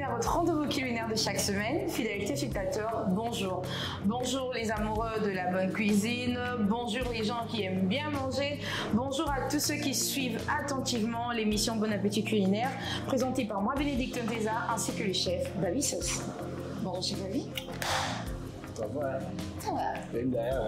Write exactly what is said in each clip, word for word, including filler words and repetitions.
à votre rendez-vous culinaire de chaque semaine. Fidèles téléspectateurs, bonjour. Bonjour les amoureux de la bonne cuisine, bonjour les gens qui aiment bien manger, bonjour à tous ceux qui suivent attentivement l'émission Bon Appétit Culinaire, présentée par moi, Bénédicte Nteza, ainsi que le chef Babi Sauce. Bonjour chef Babi. Ça va? Ça va. Même d'ailleurs.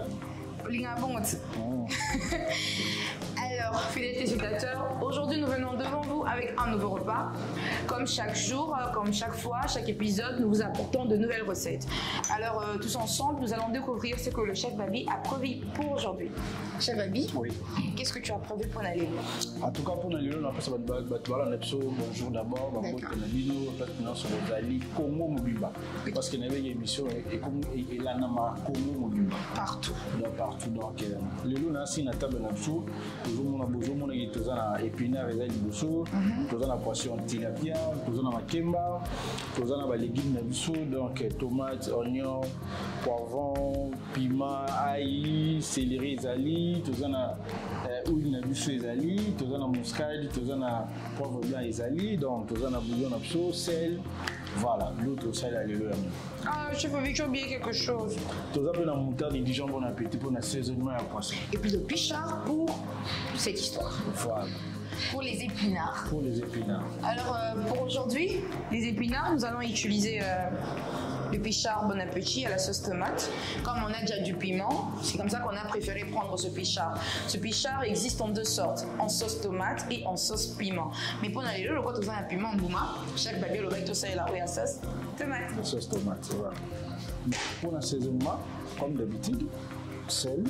Alors, fidèles téléspectateurs, aujourd'hui nous venons devant vous avec un nouveau repas. Comme chaque jour, comme chaque fois, chaque épisode, nous vous apportons de nouvelles recettes. Alors, euh, tous ensemble, nous allons découvrir ce que le chef Babi a prévu pour aujourd'hui. Chef Babi, oui. Qu'est-ce que tu as prévu pour aller? En tout cas, pour nous, on a fait ça. Bonjour d'abord, on a fait Congo Mobimba. Parce qu'il y avait une émission et là, on a Congo Mobimba. Partout. Partout. Donc, le loup, on a une table en dessous. Toujours, on a besoin de épinards et d'alibousso. Toujours, on a poisson tilapia. Toujours, on a makemba. Toujours, on a légumes en dessous. Donc, tomates, oignons, poivrons, piment, ail, céleri, zali. Toujours, on a huile na biso ezali, toza na muscade, toza na poivre blanc ezali, donc toza na bouillon na biso, sel, voilà, l'autre sel à l'élo. Ah, chef Babi, tu as oublié quelque chose. Toza pe na moutarde et Dijon bon appétit pour na saisonnement à poisson. Et puis le pichard pour cette histoire. Voilà. Pour les épinards. Pour les épinards. Alors euh, pour aujourd'hui, les épinards, nous allons utiliser euh, le pichard Bon Appétit à la sauce tomate. Comme on a déjà du piment, c'est comme ça qu'on a préféré prendre ce pichard. Ce pichard existe en deux sortes, en sauce tomate et en sauce piment. Mais pour aller le côté un piment bouma, chaque babi le recto ça est là où il y a sauce tomate. La sauce tomate, voilà. Pour l'assaisonnement, comme d'habitude, sel.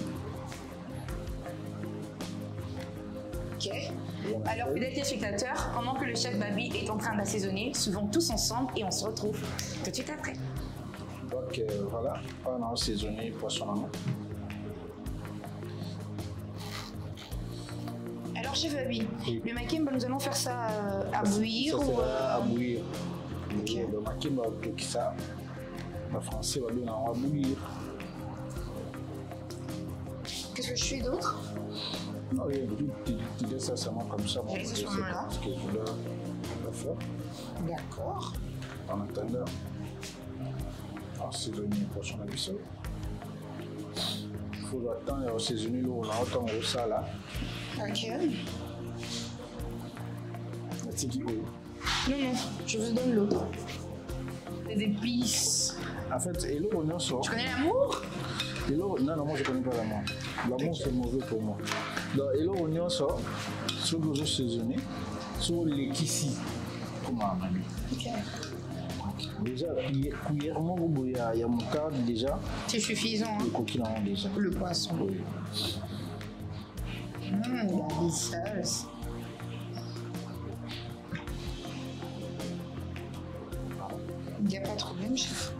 Ok. Alors, fidèles téléspectateurs, pendant que le chef Babi est en train d'assaisonner, suivons tous ensemble et on se retrouve tout de suite après. Donc, euh, voilà, on a assaisonné le poisson en main. Alors, chef Babi, oui. Le makemba, nous allons faire ça euh, à bouillir ça, ça ou euh... à bouillir. Okay. Le makemba, tout ça, le français va bien à bouillir. Qu'est-ce que je fais d'autre? Non, tu dis ça seulement comme ça. J'ai ce moment-là. Ce que je voulais faire. D'accord. En attendant, assaisonner le poisson à l'huile. Il faut attendre assaisonner l'eau. On attend ça là. Ok. La petite eau. Non, non, je vous donne l'autre. Des épices. En fait, et l'eau, on en sort. Tu connais l'amour? Et l'eau, non, non, moi je ne connais pas l'amour. L'amour, c'est mauvais pour moi. Donc, et l'eau, on en sort. Sur le assaisonner, sur les kissis. Comment on a dit? Ok. Déjà, cuillère, il y a mon cadre déjà. C'est suffisant. Le coquille en déjà. Le poisson. Oui. Hum, la sauce. Il n'y a pas de problème, chef.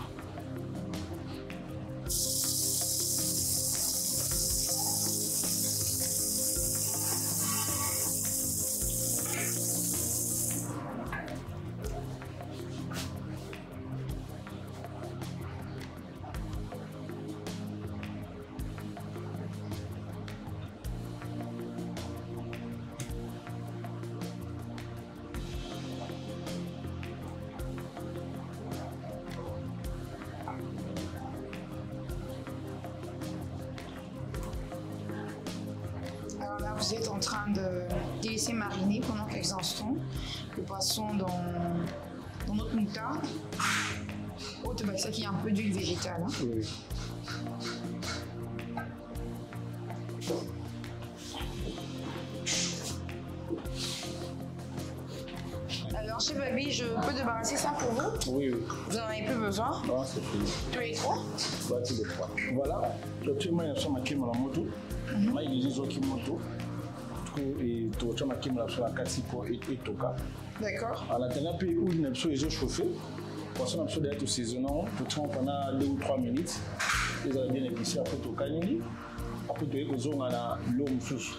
Alors là, vous êtes en train de laisser mariner pendant quelques instants le poisson dans, dans notre moutarde. Oh, c'est ça qui est un peu d'huile végétale. Hein. Oui. Alors, chez Babi, je peux débarrasser ça pour vous? Oui, oui. Vous n'en avez plus besoin? Non, c'est fini. Tous les trois? Bah, tous les trois. Voilà. Actuellement, il y a un qui m'a la moto. Moi, il y a des autres qui moto. Et tu as un qui m'a la quatre pour et toka. D'accord. À la dernière pays où il y a des choses chauffées, pour ça, on a besoin d'être saisonnant. Tout le temps, pendant deux ou trois minutes. Ils ont bien épicé. Après, tu as gagné. Après, tu as besoin de l'eau sous.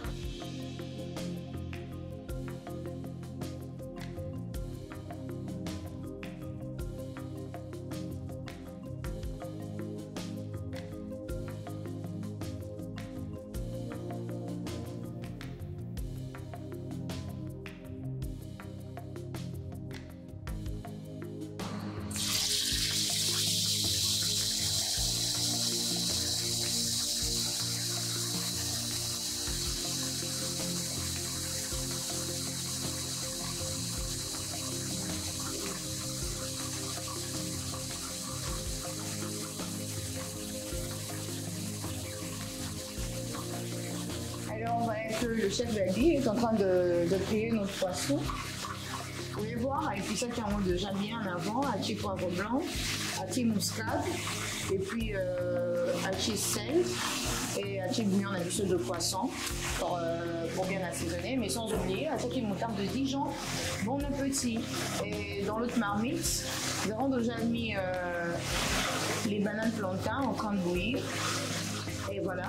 que le chef Baby est en train de, de payer notre poisson. Vous pouvez voir, avec tout ça qui est déjà bien en avant, athis poivre blanc, athis muscade, et puis euh, athis sel et athis bouillon en abusseau de poisson pour, euh, pour bien assaisonner, mais sans oublier athis moutarde de Dijon. Bon appétit. Et dans l'autre marmite, nous avons déjà mis euh, les bananes plantains en train de bouillir. Et voilà.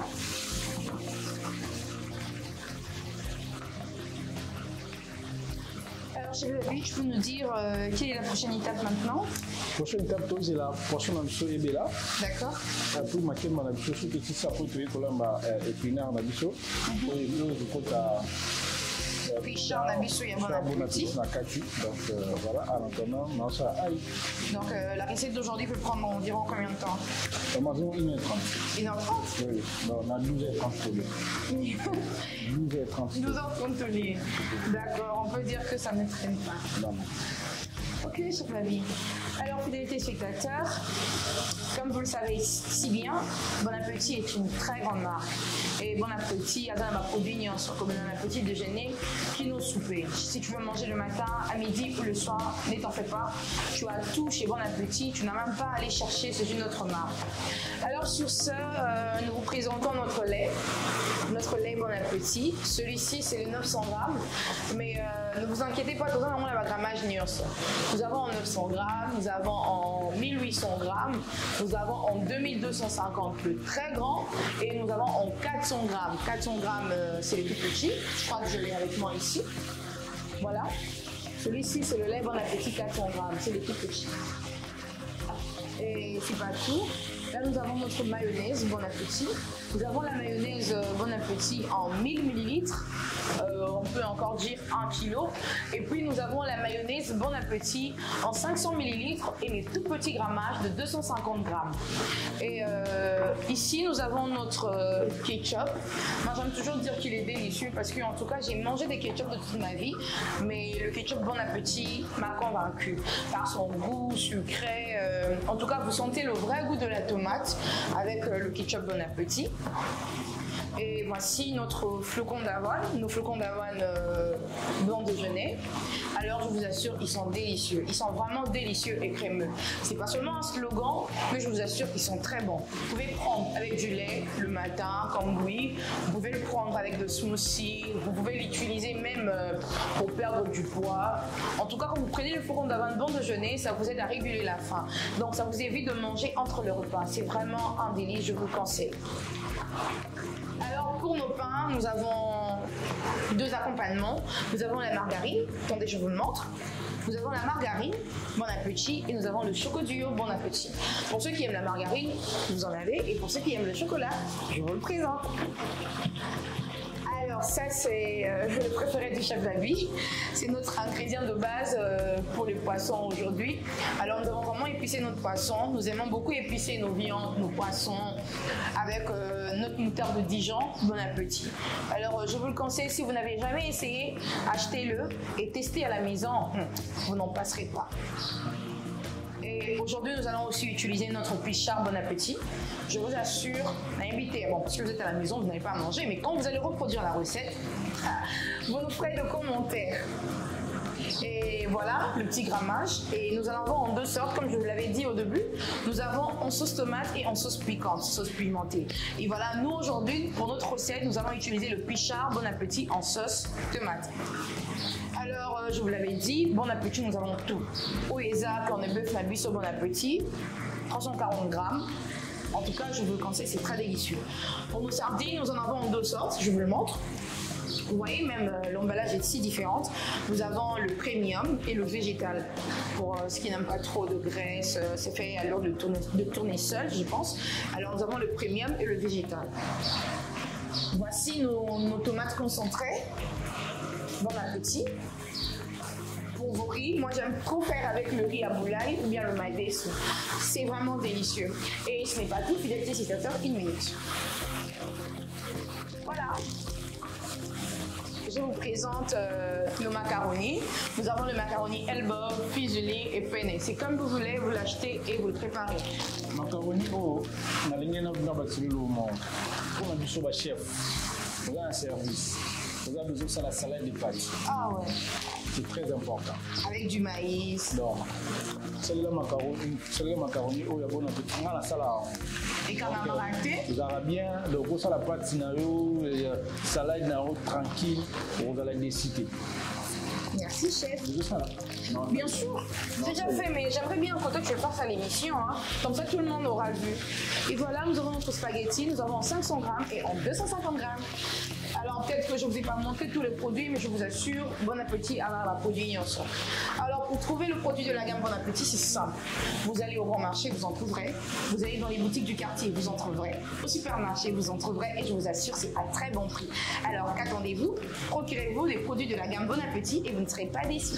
Alors, chez Baby, tu peux nous dire euh, quelle est la prochaine étape maintenant? La prochaine étape, c'est la poisson d'ambition et bella. D'accord. Après, ma kemba d'ambition, c'est que ça peut être colamba épinard d'ambition. Et puis, je compte à. Pichard d'ambition, il y a bon appétit. Donc euh, voilà, en attendant, non, ça aille. Donc euh, la recette d'aujourd'hui peut prendre environ combien de temps? Environ une heure trente. une heure trente? Oui, non, on a douze heures trente pour lui. douze heures trente. douze heures trente pour lui. D'accord, on peut dire que ça ne traîne pas. Non, non. Ok, chef Baby. Alors, fidélité spectateurs, comme vous le savez si bien, Bon Appétit est une très grande marque. Et Bon Appétit a ma produit comme Bon Appétit déjeuner qui nous souper. Si tu veux manger le matin, à midi ou le soir, ne t'en fais pas. Tu as tout chez Bon Appétit. Tu n'as même pas à aller chercher, c'est une autre marque. Alors, sur ce, euh, nous vous présentons notre lait. Notre lait Bon Appétit. Celui-ci, c'est le neuf cents grammes. Mais euh, ne vous inquiétez pas, tout ça, on a un grammage Nios. Nous avons en neuf cents grammes, nous avons en mille huit cents grammes, nous avons en deux mille deux cent cinquante le très grand et nous avons en quatre cents grammes. quatre cents grammes, euh, c'est les tout petits. Je crois que je l'ai avec moi ici. Voilà. Celui-ci, c'est le lait Bon Appétit quatre cents grammes, c'est les tout petits. Et c'est pas tout. Là, nous avons notre mayonnaise Bon Appétit. Nous avons la mayonnaise Bon Appétit en mille millilitres. Euh, on peut encore dire un kilo. Et puis, nous avons la mayonnaise Bon Appétit en cinq cents millilitres et les tout petits grammages de deux cent cinquante grammes. Et euh, ici, nous avons notre euh, ketchup. Moi, j'aime toujours dire qu'il est délicieux parce que, en tout cas, j'ai mangé des ketchup de toute ma vie. Mais le ketchup Bon Appétit m'a convaincu par son goût sucré. Euh, en tout cas, vous sentez le vrai goût de la tomate avec euh, le ketchup Bon Appétit. Et voici notre flocon d'avoine, nos flocons d'avoine euh, blanc déjeuner. Alors je vous assure, ils sont délicieux. Ils sont vraiment délicieux et crémeux. C'est pas seulement un slogan, mais je vous assure qu'ils sont très bons. Vous pouvez prendre avec du lait le matin, comme bouillie. Vous pouvez le prendre avec de smoothies. Vous pouvez l'utiliser même euh, pour perdre du poids. En tout cas, quand vous prenez le flocon d'avoine bon déjeuner, ça vous aide à réguler la faim. Donc ça vous évite de manger entre les repas. C'est vraiment un délice, je vous le conseille. Alors pour nos pains, nous avons deux accompagnements. Nous avons la margarine, attendez je vous le montre. Nous avons la margarine, Bon Appétit, et nous avons le chocodio, Bon Appétit. Pour ceux qui aiment la margarine, vous en avez, et pour ceux qui aiment le chocolat, je vous le présente. Alors ça c'est euh, le préféré du chef Baby, c'est notre ingrédient de base euh, pour les poissons aujourd'hui. Alors nous avons vraiment épicé notre poisson, nous aimons beaucoup épicer nos viandes, nos poissons avec euh, notre moutarde de Dijon, Bon Appétit. Alors euh, je vous le conseille, si vous n'avez jamais essayé, achetez-le et testez à la maison, hum, vous n'en passerez pas. Et aujourd'hui, nous allons aussi utiliser notre Pichard Bon Appétit. Je vous assure, invitez, bon, parce que vous êtes à la maison, vous n'allez pas à manger, mais quand vous allez reproduire la recette, vous nous ferez de commentaires. Et voilà, le petit grammage. Et nous allons avoir en deux sortes, comme je vous l'avais dit au début. Nous avons en sauce tomate et en sauce piquante, sauce pimentée. Et voilà, nous aujourd'hui, pour notre recette, nous allons utiliser le Pichard Bon Appétit en sauce tomate. Alors, euh, je vous l'avais dit, Bon Appétit, nous avons tout. Oueza, cornet bœuf, nabis au Bon Appétit, trois cent quarante grammes. En tout cas, je vous le conseille, c'est très délicieux. Pour nos sardines, nous en avons en deux sortes, je vous le montre. Vous voyez, même euh, l'emballage est si différent. Nous avons le premium et le végétal. Pour euh, ceux qui n'aiment pas trop de graisse, euh, c'est fait à l'heure de tourner, de tourner seul, je pense. Alors, nous avons le premium et le végétal. Voici nos, nos tomates concentrées. Bon Appétit. Pour vos riz, moi j'aime trop faire avec le riz à boulaye ou bien le maïs. C'est vraiment délicieux. Et ce n'est pas tout, fidélité spectateur, une minute. Voilà. Je vous présente euh, nos macaronis. Nous avons le macaroni elbow, fusilli et penne. C'est comme vous voulez, vous l'achetez et vous le préparez. Macaroni, oh, on a l'ingénieur de la bâtiment au monde. On a du chef, on a un service. Vous avez besoin de la salade de pâtes. Ah ouais. C'est très important. Avec du maïs. Donc, celle-là macaroni, celle-là macaroni, oh, il y a bon appétit. On a la salade. Et quand on a raté. Vous avez bien, donc ça la pâte scénario, salade naro tranquille, vous allez décider. Merci chef. C'est ça là. Non, bien sûr, c'est déjà fait, mais j'aimerais bien que toi tu fasses à l'émission, hein. Comme ça tout le monde aura vu. Et voilà, nous avons notre spaghetti, nous avons en cinq cents grammes et en deux cent cinquante grammes. Alors peut-être que je ne vous ai pas montré tous les produits, mais je vous assure, bon appétit à la produit ensemble. Alors pour trouver le produit de la gamme Bon Appétit, c'est simple. Vous allez au grand marché, vous en trouverez. Vous allez dans les boutiques du quartier, vous en trouverez. Au supermarché, vous en trouverez. Et je vous assure, c'est à très bon prix. Alors qu'attendez-vous? Procurez-vous des produits de la gamme Bon Appétit et vous ne serez pas déçus.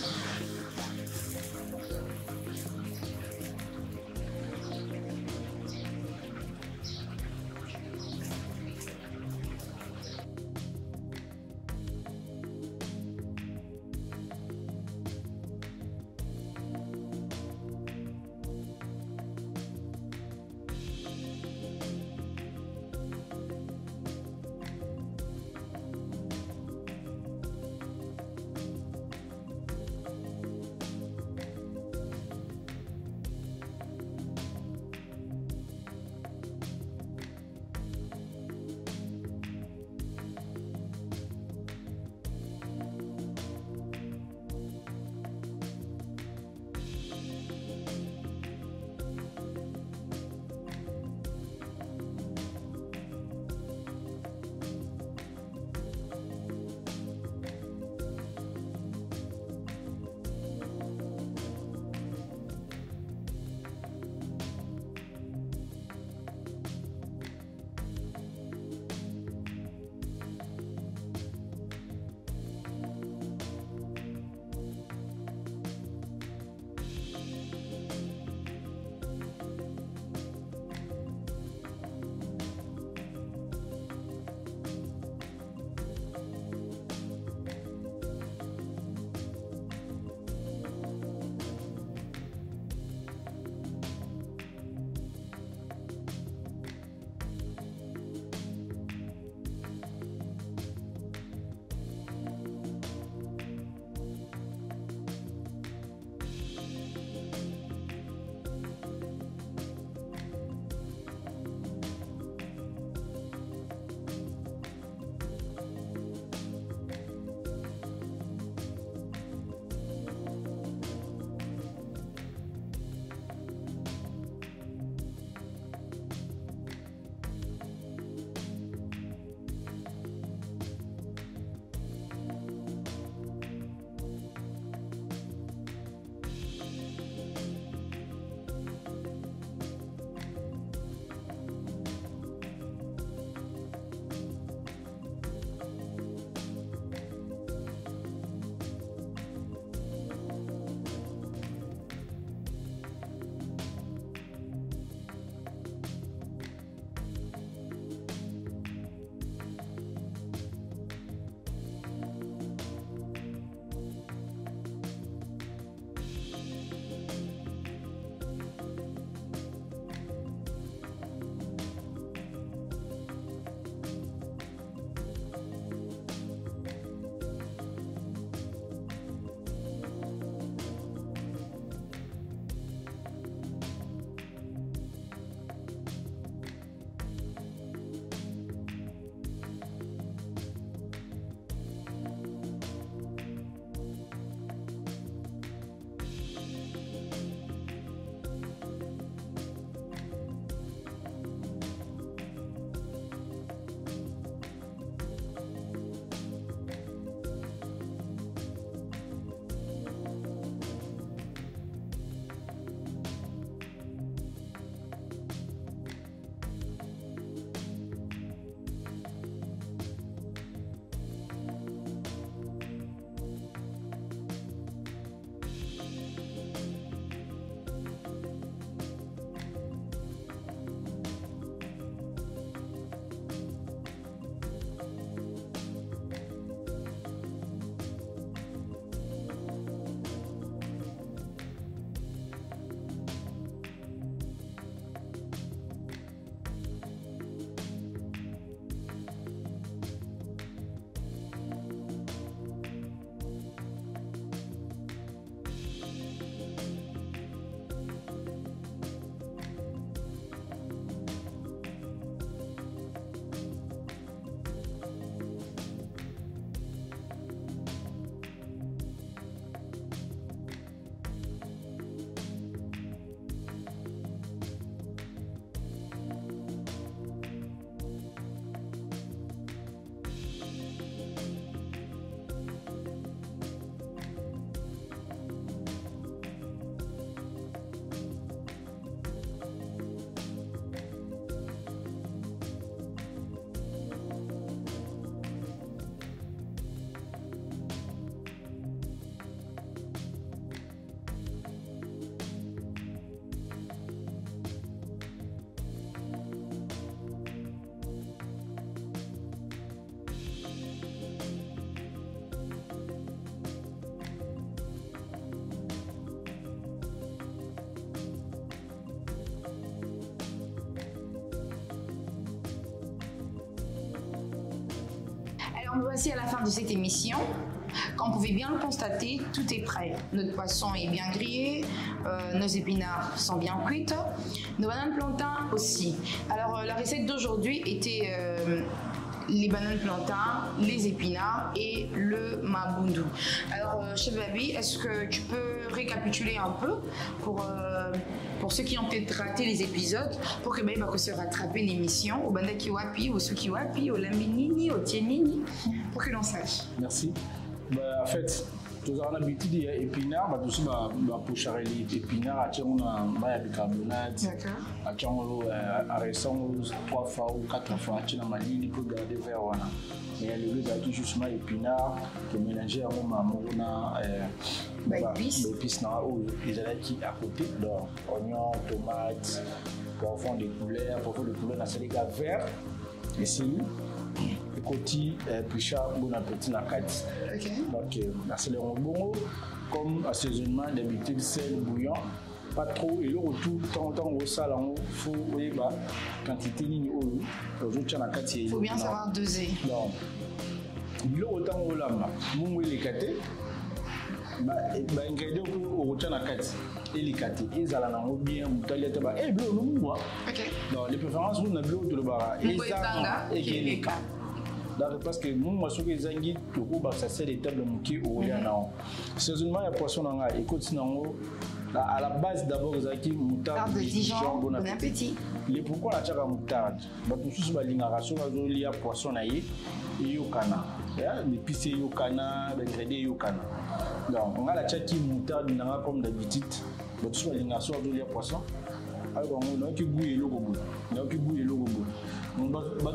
nous voici à la fin de cette émission. Comme vous pouvez bien le constater, tout est prêt. Notre poisson est bien grillé, euh, nos épinards sont bien cuits, nos bananes plantains aussi. Alors, euh, la recette d'aujourd'hui était euh, les bananes plantains, les épinards et le mabundu. Alors, euh, chef Babi, est-ce que tu peux récapituler un peu pour, euh, pour ceux qui ont peut-être raté les épisodes, pour que Babi va se rattraper l'émission au Bandaki Wapi, au Suki Wapi, au Lambinini, au Tienini, pour que l'on sache. Merci. Bah, en fait, nous avons l'habitude des épinards, bah, tout ça, bah, bah, pour charrer les épinards, à tiens, on a un bicarbonate, à tiens, on a récent, trois fois ou quatre fois, à tiens, on a ligne pour garder vers on a. Mais le lieu d'être justement épinards, qui est mélangé à on a épices, ils allaient qui à côté, donc oignons, tomates, poivrons de couleur, poivrons de couleur, on a les gars verts, ici. Côté Pichard, bon appétit na quatre. Donc, accélérons bon, comme assaisonnement d'habitude, sel, bouillon, pas trop, et le retour, tant temps au salon, il faut, oui, bah, quantité ligne au il faut bien savoir doser. Non. Le autant au lama, mon les quatre, bah, ingrédients pour au retour na quatre. Et les quatre, ils allaient en bien, moutarde, tabac, et bleu, nous, moi. Donc, les préférences, nous, on a bleu de le bara. Et ça, et les quatre. Parce que moi, je suis zangi, le groupe, ça c'est des tables de mouki au Yana. Saisonnement, il y a poisson dans la écoute, à la base d'abord, vous avez moutarde de Dijon, bon appétit. Les pourquoi la tchaka moutarde? Parce que je suis allé à la ration, il y a poisson naïe et yokana. Les pistes yokana, les ingrédients yokana. Donc, on a la tchaki moutarde, comme d'habitude. Donc, je suis allé à la ration, il y a poisson. Alors, on a un goût et le goût. On a un goût et le goût. Donc,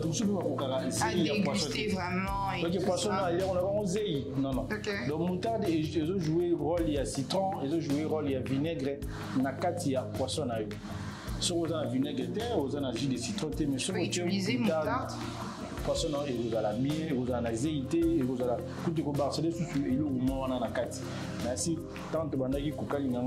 à déguster vraiment. Donc, les poissons, on a osé. Non, non. Donc, moutarde, ils ont joué rôle, il y a citron, ils ont joué rôle, il y a vinaigre. Il y a quatre, il y a poisson. Si vous avez un vinaigre, vous avez un jus de citron, mais si vous utilisez moutarde, poisson, vous avez la miel, vous avez la zéité, vous avez tout ce que vous avez sous et le moment on a quatre. Mais si tant que vous avez un coca, il y a un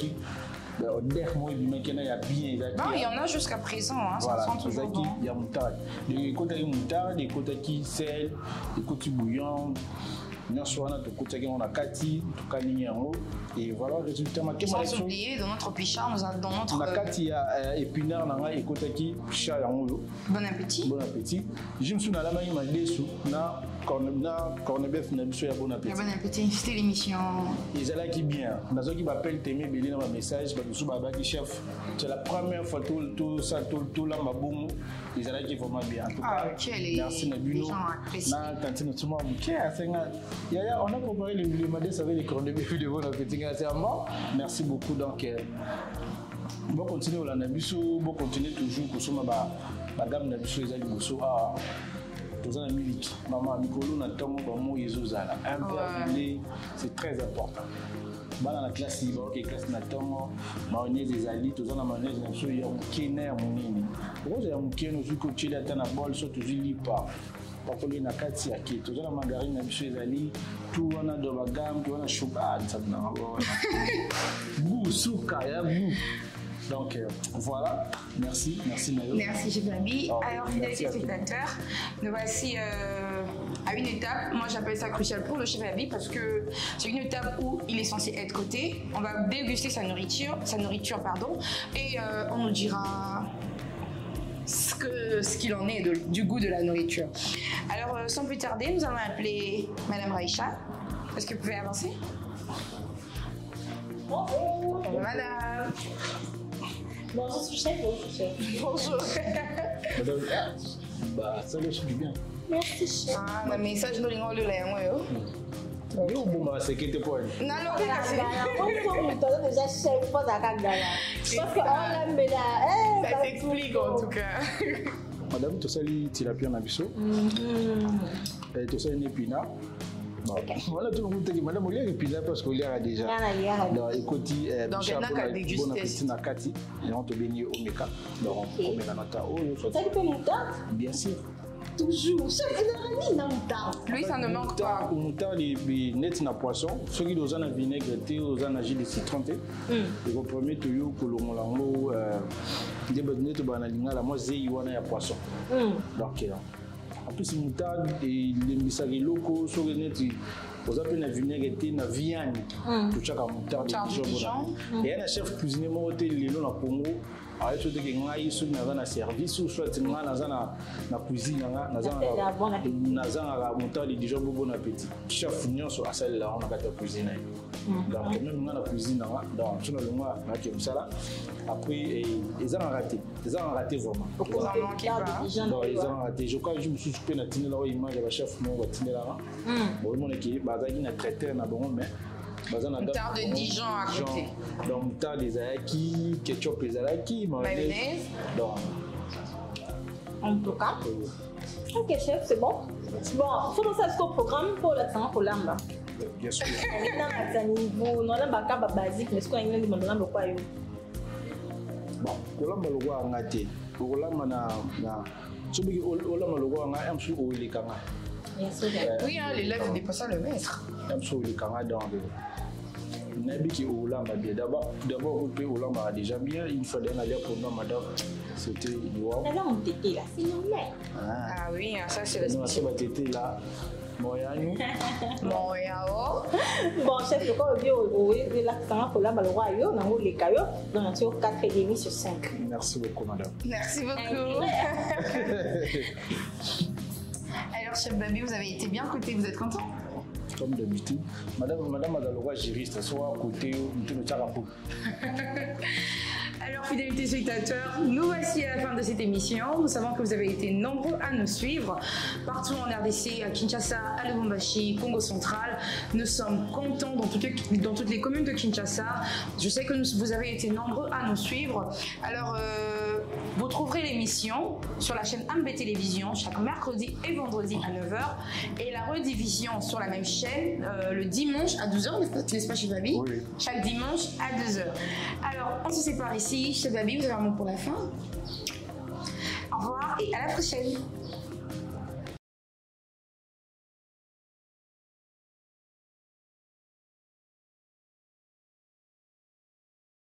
non, il y en a jusqu'à présent. Hein, voilà, il y a moutarde. Des côtés moutarde, des côtés qui sel, des côtés bouillon. Nous avons a kati, et voilà le résultat. Sans oublier, dans notre pichard, nous avons dans notre. La kati a épinard, et côté qui pichard. Bon appétit. Bon appétit. Je me suis dit, je me suis dit, cornebœuf, bon appétit. Bon appétit, c'était l'émission. Ils allaient qui bien. Dans ce qui m'appelle Témé Bélé dans un message, chef. C'est la première fois tout tout ça, tout tout là, ma boum. Ils allaient qui vraiment bien. En tout cas, merci Nabuno. Na tantine tout le monde. On a préparé le modèle avec les cornebœuf de bon appétit. Merci beaucoup. Donc, bon continuer au Lanabiso, bon continuer toujours pour soma ba ba gamme Nabiso les ali bosso ah tous en miliki. Maman Mikolo na tango ba mo yezozala. Un verre de lait, c'est très important. Dans la classe, il y a classe natango, mayonnaise des ali, tous en mayonnaise na so ya mukene ya munini. Rose ya mukene aussi ko chili atana bol so toujours lipa. Pakoli na kati ya kitu. Tous en margarine na biso ezali, tout wana do ba gamme, tout wana sugar, ça na goût suka ya goût. Donc euh, voilà, merci, merci Nayo. Merci Jibabi. Oh, alors, fidèles spectateurs, nous voici euh, à une étape, moi j'appelle ça crucial pour le chef Babi parce que c'est une étape où il est censé être coté. On va déguster sa nourriture, sa nourriture pardon, et euh, on nous dira ce que ce qu'il en est de, du goût de la nourriture. Alors euh, sans plus tarder, nous allons appeler Madame Raïcha. Est-ce que vous pouvez avancer? Bonjour. Bonjour Madame. Bonjour chef, bonjour chef. Bonjour. Madame, bah ça le suit bien. Merci chef. Ah, le message nous l'ingons le lait, moi yo. Yo bon bah c'est que t'es pas. Non non, c'est on peut déjà chef pas d'accord là. Parce que on aime là. Ça s'explique en tout cas. Madame, tu sais les tilapia na biso. Et tu sais les épinards. Bon. Voilà tout le monde qui madame Olia épinards parce qu'il y a déjà. Donc écoute, donc il y a bon appétit na kati et on te bénit au meka. Donc on met la nota oh. Ça tu peux monter? Bien sûr. Toujours. Chaque année dans le temps. Lui ça ne manque pas. Au moutarde les net na poisson, ceux qui dosent na vinaigre thé, aux en jus de citron thé. Et vous premier to yo ko longolango euh des bonnes to banalinga la moi zé wana ya poisson. Donc En plus, moutarde et les misagi locaux, sur les nets, vous avez une vinaigre et une viande. Tout chaque moutarde de Dijon. Et un chef cuisinier m'a ôté les lots dans Congo. Alors, je suis allé sur le service ou soit dans la cuisine, dans la moutarde de Dijon, bon appétit. Chef Nyon sur la salle là, on a qu'à cuisiner. Donc, même dans la cuisine, dans le mois, on a ça. Après, ils ont raté. Ils ont raté vraiment. Ils ont raté. Je crois que je me suis occupé de la tine là, il mange le chef Nyon va tine là. Bon, le monde qui est basé dans traiteur, na bon, mais moutarde de Dijon à côté. Donc, moutarde des Alaki, ketchup des Alaki, mayonnaise. Donc, en tout cas. Ok, chef, c'est bon. Bon, il faut penser à ce qu'on programme pour l'accent pour l'amba. Bien sûr. On a un niveau, on a un bagage basique, mais ce qu'on a une demande de quoi yo. Bon, kolamba logo angate. Kolamba na na. Sobi kolamba logo anga am su oili kanga. Bien sûr. Oui, hein, l'élève dépassant le maître. Am su oili kanga dans le. Nabi qui olamba bien. D'abord, d'abord on peut olamba déjà bien. Il fallait aller pour nous madame. C'était wow. Là on était là, c'est normal. Ah oui, ça c'est le spécial. On était là. Moyano. Moyao. Bon, chef, je crois que vous avez l'accent pour la malheureuse, on a les cailloux, on a quatre et demi sur cinq. Merci beaucoup, madame. Merci beaucoup. Alors, chef Babi, vous avez été bien coté, vous êtes content? Comme d'habitude. Madame, madame Adaloua, juriste, soit à côté, nous sommes à Alors, fidèles téléspectateurs, nous voici à la fin de cette émission. Nous savons que vous avez été nombreux à nous suivre partout en R D C, à Kinshasa, à Lubumbashi, Congo central. Nous sommes contents dans toutes les, dans toutes les communes de Kinshasa. Je sais que nous, vous avez été nombreux à nous suivre. Alors, euh, vous trouverez l'émission sur la chaîne A M B Télévision chaque mercredi et vendredi à neuf heures et la rediffusion sur la même chaîne euh, le dimanche à douze heures, n'est-ce pas, chez Babi? Oui. Chaque dimanche à deux heures. Alors, on se sépare ici. Chez Babi, vous avez un mot pour la fin? Au revoir et à la prochaine.